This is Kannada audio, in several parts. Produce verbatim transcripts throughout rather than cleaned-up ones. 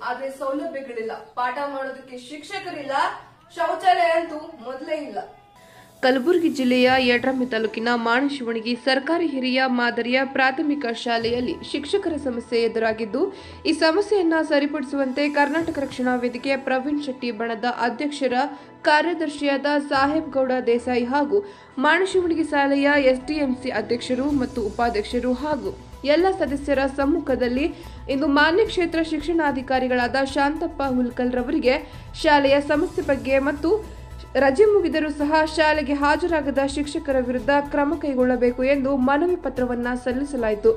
ಆದ್ರೆ ಸೌಲಭ್ಯಗಳಿಲ್ಲ, ಪಾಠ ಮಾಡೋದಕ್ಕೆ ಶಿಕ್ಷಕರಿಲ್ಲ, ಶೌಚಾಲಯ ಅಂತೂ ಮೊದಲೇ ಇಲ್ಲ. ಕಲಬುರಗಿ ಜಿಲ್ಲೆಯ ಯಡ್ರಾಮಿ ತಾಲೂಕಿನ ಮಾಣಶಿವಣಗಿ ಸರ್ಕಾರಿ ಹಿರಿಯ ಮಾದರಿಯ ಪ್ರಾಥಮಿಕ ಶಾಲೆಯಲ್ಲಿ ಶಿಕ್ಷಕರ ಸಮಸ್ಯೆ ಎದುರಾಗಿದ್ದು, ಈ ಸಮಸ್ಯೆಯನ್ನ ಸರಿಪಡಿಸುವಂತೆ ಕರ್ನಾಟಕ ರಕ್ಷಣಾ ವೇದಿಕೆ ಪ್ರವೀಣ್ ಶೆಟ್ಟಿ ಬಣದ ಅಧ್ಯಕ್ಷರ ಕಾರ್ಯದರ್ಶಿಯಾದ ಸಾಹೇಬ್ ಗೌಡ ದೇಸಾಯಿ ಹಾಗೂ ಮಾಣಶಿವಣಗಿ ಶಾಲೆಯ ಎಸ್ಡಿಎಂಸಿ ಅಧ್ಯಕ್ಷರು ಮತ್ತು ಉಪಾಧ್ಯಕ್ಷರು ಹಾಗೂ ಎಲ್ಲ ಸದಸ್ಯರ ಸಮ್ಮುಖದಲ್ಲಿ ಇಂದು ಮಾನ್ಯ ಕ್ಷೇತ್ರ ಶಿಕ್ಷಣಾಧಿಕಾರಿಗಳಾದ ಶಾಂತಪ್ಪ ಹುಲ್ಕಲ್ ರವರಿಗೆ ಶಾಲೆಯ ಸಮಸ್ಯೆ ಬಗ್ಗೆ ಮತ್ತು ರಜೆ ಮುಗಿದರೂ ಸಹ ಶಾಲೆಗೆ ಹಾಜರಾಗದ ಶಿಕ್ಷಕರ ವಿರುದ್ಧ ಕ್ರಮ ಕೈಗೊಳ್ಳಬೇಕು ಎಂದು ಮನವಿ ಪತ್ರವನ್ನ ಸಲ್ಲಿಸಲಾಯಿತು.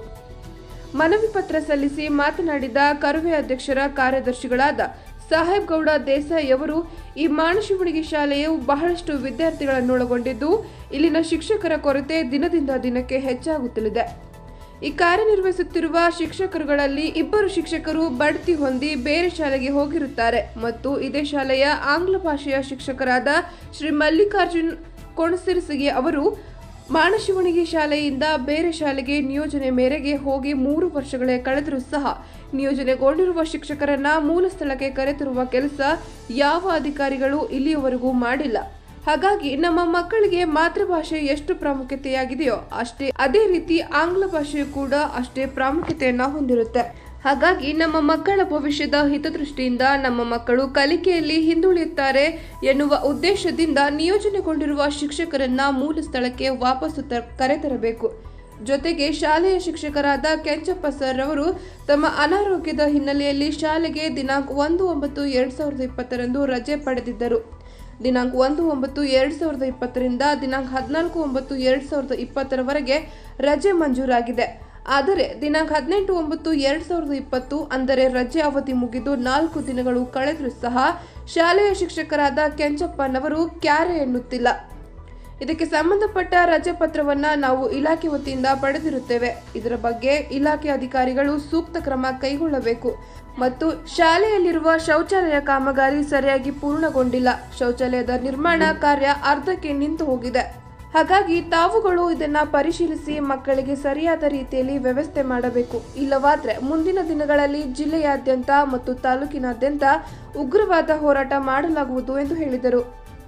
ಮನವಿ ಪತ್ರ ಸಲ್ಲಿಸಿ ಮಾತನಾಡಿದ ಕರುವೆ ಅಧ್ಯಕ್ಷರ ಕಾರ್ಯದರ್ಶಿಗಳಾದ ಸಾಹೇಬ್ ಗೌಡ ದೇಸಾಯಿ ಅವರು, ಈ ಮಾಣಶಿವಣಗಿ ಶಾಲೆಯು ಬಹಳಷ್ಟು ವಿದ್ಯಾರ್ಥಿಗಳನ್ನೊಳಗೊಂಡಿದ್ದು ಇಲ್ಲಿನ ಶಿಕ್ಷಕರ ಕೊರತೆ ದಿನದಿಂದ ದಿನಕ್ಕೆ ಹೆಚ್ಚಾಗುತ್ತಲಿದೆ. ಈ ಕಾರ್ಯನಿರ್ವಹಿಸುತ್ತಿರುವ ಶಿಕ್ಷಕರುಗಳಲ್ಲಿ ಇಬ್ಬರು ಶಿಕ್ಷಕರು ಬಡ್ತಿ ಹೊಂದಿ ಬೇರೆ ಶಾಲೆಗೆ ಹೋಗಿರುತ್ತಾರೆ ಮತ್ತು ಇದೇ ಶಾಲೆಯ ಆಂಗ್ಲ ಭಾಷೆಯ ಶಿಕ್ಷಕರಾದ ಶ್ರೀ ಮಲ್ಲಿಕಾರ್ಜುನ್ ಕೊಣಸಿರಸಿಗೆ ಅವರು ಮಾಣಶಿವಣಗಿ ಶಾಲೆಯಿಂದ ಬೇರೆ ಶಾಲೆಗೆ ನಿಯೋಜನೆ ಮೇರೆಗೆ ಹೋಗಿ ಮೂರು ವರ್ಷಗಳೇ ಕಳೆದರೂ ಸಹ ನಿಯೋಜನೆಗೊಂಡಿರುವ ಶಿಕ್ಷಕರನ್ನ ಮೂಲ ಸ್ಥಳಕ್ಕೆ ಕರೆತರುವ ಕೆಲಸ ಯಾವ ಅಧಿಕಾರಿಗಳು ಇಲ್ಲಿಯವರೆಗೂ ಮಾಡಿಲ್ಲ. ಹಾಗಾಗಿ ನಮ್ಮ ಮಕ್ಕಳಿಗೆ ಮಾತೃಭಾಷೆ ಎಷ್ಟು ಪ್ರಾಮುಖ್ಯತೆಯಾಗಿದೆಯೋ ಅಷ್ಟೇ ಅದೇ ರೀತಿ ಆಂಗ್ಲ ಭಾಷೆಯು ಕೂಡ ಅಷ್ಟೇ ಪ್ರಾಮುಖ್ಯತೆಯನ್ನ ಹೊಂದಿರುತ್ತೆ. ಹಾಗಾಗಿ ನಮ್ಮ ಮಕ್ಕಳ ಭವಿಷ್ಯದ ಹಿತದೃಷ್ಟಿಯಿಂದ ನಮ್ಮ ಮಕ್ಕಳು ಕಲಿಕೆಯಲ್ಲಿ ಹಿಂದುಳಿಯುತ್ತಾರೆ ಎನ್ನುವ ಉದ್ದೇಶದಿಂದ ನಿಯೋಜನೆಗೊಂಡಿರುವ ಶಿಕ್ಷಕರನ್ನ ಮೂಲ ಸ್ಥಳಕ್ಕೆ ವಾಪಸ್ಸು ಕರೆತರಬೇಕು. ಜೊತೆಗೆ ಶಾಲೆಯ ಶಿಕ್ಷಕರಾದ ಕೆಂಚಪ್ಪ ಸರ್ ಅವರು ತಮ್ಮ ಅನಾರೋಗ್ಯದ ಹಿನ್ನೆಲೆಯಲ್ಲಿ ಶಾಲೆಗೆ ದಿನಾಂಕ ಒಂದು ಒಂಬತ್ತು ಎರಡ್ ಸಾವಿರದ ಇಪ್ಪತ್ತರಂದು ರಜೆ ಪಡೆದಿದ್ದರು. ದಿನಾಂಕ ಒಂದು ಒಂಬತ್ತು ಎರಡ್ ಸಾವಿರದ ಇಪ್ಪತ್ತರಿಂದ ದಿನಾಂಕ ಹದಿನಾಲ್ಕು ಒಂಬತ್ತು ಎರಡ್ ಸಾವಿರದ ಇಪ್ಪತ್ತರವರೆಗೆ ರಜೆ ಮಂಜೂರಾಗಿದೆ. ಆದರೆ ದಿನಾಂಕ ಹದಿನೆಂಟು ಒಂಬತ್ತು ಎರಡ್ ಸಾವಿರದ ಇಪ್ಪತ್ತು ಅಂದರೆ ರಜೆ ಅವಧಿ ಮುಗಿದು ನಾಲ್ಕು ದಿನಗಳು ಕಳೆದರೂ ಸಹ ಶಾಲೆಯ ಶಿಕ್ಷಕರಾದ ಕೆಂಚಪ್ಪನವರು ಕ್ಯಾರೆ ಎನ್ನುತ್ತಿಲ್ಲ. ಇದಕ್ಕೆ ಸಂಬಂಧಪಟ್ಟ ರಜೆ ಪತ್ರವನ್ನ ನಾವು ಇಲಾಖೆ ವತಿಯಿಂದ ಪಡೆದಿರುತ್ತೇವೆ. ಇದರ ಬಗ್ಗೆ ಇಲಾಖೆ ಅಧಿಕಾರಿಗಳು ಸೂಕ್ತ ಕ್ರಮ ಕೈಗೊಳ್ಳಬೇಕು ಮತ್ತು ಶಾಲೆಯಲ್ಲಿರುವ ಶೌಚಾಲಯ ಕಾಮಗಾರಿ ಸರಿಯಾಗಿ ಪೂರ್ಣಗೊಂಡಿಲ್ಲ. ಶೌಚಾಲಯದ ನಿರ್ಮಾಣ ಕಾರ್ಯ ಅರ್ಧಕ್ಕೆ ನಿಂತು ಹೋಗಿದೆ. ಹಾಗಾಗಿ ತಾವುಗಳು ಇದನ್ನ ಪರಿಶೀಲಿಸಿ ಮಕ್ಕಳಿಗೆ ಸರಿಯಾದ ರೀತಿಯಲ್ಲಿ ವ್ಯವಸ್ಥೆ ಮಾಡಬೇಕು. ಇಲ್ಲವಾದ್ರೆ ಮುಂದಿನ ದಿನಗಳಲ್ಲಿ ಜಿಲ್ಲೆಯಾದ್ಯಂತ ಮತ್ತು ತಾಲೂಕಿನಾದ್ಯಂತ ಉಗ್ರವಾದ ಹೋರಾಟ ಮಾಡಲಾಗುವುದು ಎಂದು ಹೇಳಿದರು.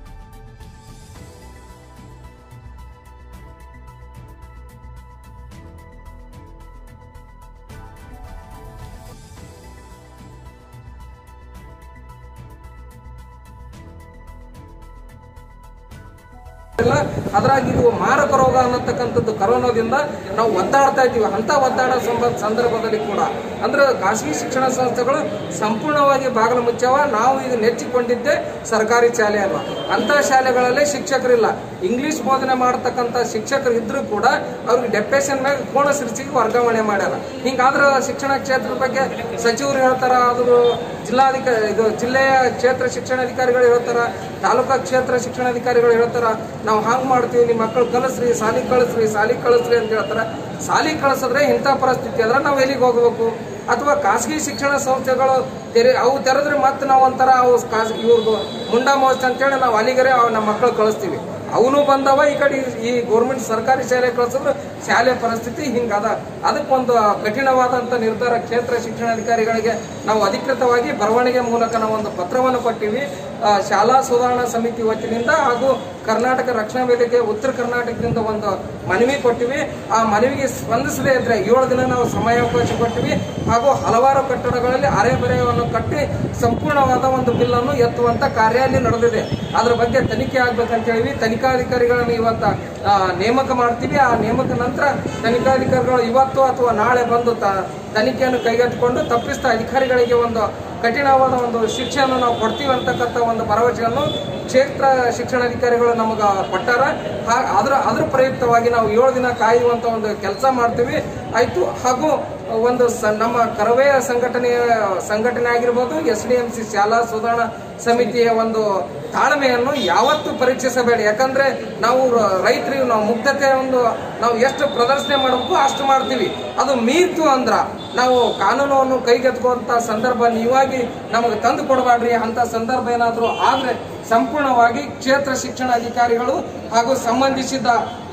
ಅದ್ರಾಗ ಇದು ಮಾರಕ ರೋಗ ಅನ್ನತಕ್ಕಂಥದ್ದು ಕರೋನಾದಿಂದ ನಾವು ಒದ್ದಾಡ್ತಾ ಇದ್ದೀವಿ. ಅಂತ ಒದ್ದಾಡೋ ಸಂದರ್ಭದಲ್ಲಿ ಕೂಡ ಅಂದ್ರೆ ಖಾಸಗಿ ಶಿಕ್ಷಣ ಸಂಸ್ಥೆಗಳು ಸಂಪೂರ್ಣವಾಗಿ ಬಾಗಿಲು ಮುಚ್ಚವ. ನಾವು ಈಗ ನೆಚ್ಚಿಕೊಂಡಿದ್ದೆ ಸರ್ಕಾರಿ ಶಾಲೆ ಅಲ್ವಾ, ಅಂತ ಶಾಲೆಗಳಲ್ಲೇ ಶಿಕ್ಷಕರಿಲ್ಲ. ಇಂಗ್ಲಿಷ್ ಬೋಧನೆ ಮಾಡತಕ್ಕಂಥ ಶಿಕ್ಷಕರು ಇದ್ರೂ ಕೂಡ ಅವ್ರಿಗೆ ಡೆಪ್ಯುಟೇಷನ್ ಮ್ಯಾಗ ಕೋಣ ಸಿರಿಸಿಗೆ ವರ್ಗಾವಣೆ ಮಾಡ್ಯಾರ. ಹಿಂಗಾದ್ರೆ ಶಿಕ್ಷಣ ಕ್ಷೇತ್ರದ ಬಗ್ಗೆ ಸಚಿವರು ಹೇಳ್ತಾರ, ಅದು ಜಿಲ್ಲಾಧಿಕಾರಿ ಇದು ಜಿಲ್ಲೆಯ ಕ್ಷೇತ್ರ ಶಿಕ್ಷಣಾಧಿಕಾರಿಗಳು ಹೇಳ್ತಾರ, ತಾಲೂಕಾ ಕ್ಷೇತ್ರ ಶಿಕ್ಷಣಾಧಿಕಾರಿಗಳು ಹೇಳ್ತಾರ, ನಾವು ಹಾಂಗ್ ಮಾಡ್ತೀವಿ, ನಿಮ್ಮ ಮಕ್ಕಳು ಕಳಿಸ್ರಿ, ಸಾಲಿ ಕಳಿಸ್ರಿ ಸಾಲಿ ಕಳಿಸ್ರಿ ಅಂತ ಹೇಳ್ತಾರ. ಸಾಲಿ ಕಳಿಸಿದ್ರೆ ಇಂಥ ಪರಿಸ್ಥಿತಿ ಆದ್ರೆ ನಾವು ಎಲ್ಲಿಗೆ ಹೋಗ್ಬೇಕು? ಅಥವಾ ಖಾಸಗಿ ಶಿಕ್ಷಣ ಸಂಸ್ಥೆಗಳು ತೆರೆ ಅವು ತೆರೆದ್ರೆ ಮತ್ತೆ ನಾವು ಒಂಥರ ಅವು ಖಾಸಗಿ ಇವ್ರದ್ದು ಮುಂಡಾ ಮೋಸ್ತ್ ಅಂತೇಳಿ ನಾವು ಅಲ್ಲಿಗರೆ ನಮ್ಮ ಮಕ್ಕಳು ಕಳಿಸ್ತೀವಿ. ಅವನು ಬಂದವ ಈ ಕಡೆ ಈ ಗೌರ್ಮೆಂಟ್ ಸರ್ಕಾರಿ ಶಾಲೆ ಕಳಿಸಿದ್ರೆ ಶಾಲೆ ಪರಿಸ್ಥಿತಿ ಹಿಂಗದ. ಅದಕ್ಕೊಂದು ಕಠಿಣವಾದಂಥ ನಿರ್ಧಾರ ಕ್ಷೇತ್ರ ಶಿಕ್ಷಣಾಧಿಕಾರಿಗಳಿಗೆ ನಾವು ಅಧಿಕೃತವಾಗಿ ಬರವಣಿಗೆ ಮೂಲಕ ನಾವು ಒಂದು ಪತ್ರವನ್ನು ಕೊಟ್ಟಿವಿ. ಶಾಲಾ ಸುಧಾರಣಾ ಸಮಿತಿ ವತಿಯಿಂದ ಹಾಗೂ ಕರ್ನಾಟಕ ರಕ್ಷಣಾ ವೇದಿಕೆ ಉತ್ತರ ಕರ್ನಾಟಕದಿಂದ ಒಂದು ಮನವಿ ಕೊಟ್ಟಿವಿ. ಆ ಮನವಿಗೆ ಸ್ಪಂದಿಸದೇ ಇದ್ರೆ ಏಳು ದಿನ ನಾವು ಸಮಯಾವಕಾಶ ಕೊಟ್ಟಿವಿ ಹಾಗೂ ಹಲವಾರು ಕಟ್ಟಡಗಳಲ್ಲಿ ಅರೆ ಬರೆಯನ್ನು ಕಟ್ಟಿ ಸಂಪೂರ್ಣವಾದ ಒಂದು ಬಿಲ್ ಅನ್ನು ಎತ್ತುವಂತ ಕಾರ್ಯ ಅಲ್ಲಿ ನಡೆದಿದೆ. ಅದ್ರ ಬಗ್ಗೆ ತನಿಖೆ ಆಗ್ಬೇಕಂತ ಹೇಳಿ ತನಿಖಾಧಿಕಾರಿಗಳನ್ನು ಇವತ್ತ ನೇಮಕ ಮಾಡ್ತೀವಿ. ಆ ನೇಮಕ ನಂತರ ತನಿಖಾಧಿಕಾರಿಗಳು ಇವತ್ತು ಅಥವಾ ನಾಳೆ ಬಂದು ತನಿಖೆಯನ್ನು ಕೈಗೆತ್ತಿಕೊಂಡು ತಪ್ಪಿಸಿದ ಅಧಿಕಾರಿಗಳಿಗೆ ಒಂದು ಕಠಿಣವಾದ ಒಂದು ಶಿಕ್ಷೆಯನ್ನು ನಾವು ಕೊಡ್ತೀವಿ ಅಂತಕ್ಕಂಥ ಒಂದು ಭರವಸೆಯನ್ನು ಕ್ಷೇತ್ರ ಶಿಕ್ಷಣಾಧಿಕಾರಿಗಳು ನಮಗೆ ಕೊಟ್ಟಾರ. ಅದ್ರ ಅದ್ರ ಪ್ರಯುಕ್ತವಾಗಿ ನಾವು ಏಳು ದಿನ ಕಾಯುವಂತ ಒಂದು ಕೆಲಸ ಮಾಡ್ತೀವಿ ಆಯ್ತು. ಹಾಗೂ ಒಂದು ನಮ್ಮ ಕರವೇ ಸಂಘಟನೆಯ ಸಂಘಟನೆ ಆಗಿರ್ಬೋದು, ಎಸ್ ಡಿ ಎಂ ಸಿ ಶಾಲಾ ಸುಧಾರಣಾ ಸಮಿತಿಯ ಒಂದು ತಾಳ್ಮೆಯನ್ನು ಯಾವತ್ತೂ ಪರೀಕ್ಷಿಸಬೇಡಿ. ಯಾಕಂದ್ರೆ ನಾವು ರೈತರಿಗೆ ನಾವು ಮುಗ್ಧತೆ ಒಂದು ನಾವು ಎಷ್ಟು ಪ್ರದರ್ಶನೆ ಮಾಡಬೇಕು ಅಷ್ಟು ಮಾಡ್ತೀವಿ. ಅದು ಮೀರ್ತು ಅಂದ್ರ ನಾವು ಕಾನೂನನ್ನು ಕೈಗೆತ್ಕುವಂತ ಸಂದರ್ಭ ನೀವಾಗಿ ನಮಗೆ ತಂದು ಕೊಡಬೇಡ್ರಿ. ಅಂತ ಸಂದರ್ಭ ಏನಾದರೂ ಆದ್ರೆ ಸಂಪೂರ್ಣವಾಗಿ ಕ್ಷೇತ್ರ ಶಿಕ್ಷಣಾಧಿಕಾರಿಗಳು ಹಾಗೂ ಸಂಬಂಧಿಸಿದ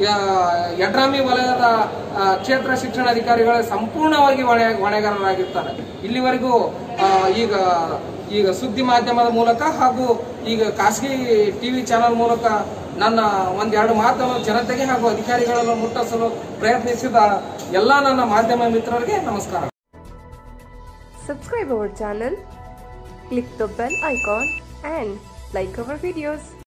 ಯಡ್ರಾಮಿ ವಲಯದ ಕ್ಷೇತ್ರ ಶಿಕ್ಷಣಾಧಿಕಾರಿಗಳು ಸಂಪೂರ್ಣವಾಗಿ ಹೊಣೆ ಹೊಣೆಗಾರರಾಗಿರ್ತಾರೆ. ಇಲ್ಲಿವರೆಗೂ ಆ, ಈಗ ಈಗ ಸುದ್ದಿ ಮಾಧ್ಯಮದ ಮೂಲಕ ಹಾಗೂ ಈಗ ಖಾಸಗಿ ಟಿವಿ ಚಾನೆಲ್ ಮೂಲಕ ನನ್ನ ಒಂದೆರಡು ಮಾತನ್ನು ಜನತೆಗೆ ಹಾಗೂ ಅಧಿಕಾರಿಗಳನ್ನು ಮುಟ್ಟಿಸಲು ಪ್ರಯತ್ನಿಸಿದ ಎಲ್ಲ ನನ್ನ ಮಾಧ್ಯಮ ಮಿತ್ರರಿಗೆ ನಮಸ್ಕಾರ. Subscribe our channel, click the bell icon and like our videos.